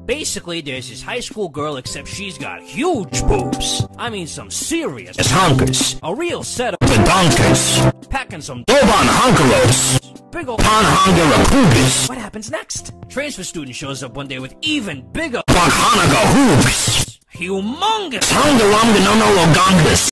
Basically, there's this high school girl, except she's got huge boobs. I mean, some serious honkers. A real setup. The donkers. Packing some Doban honkeros. Big ol' What happens next? Transfer student shows up one day with even bigger hoops. Humongous.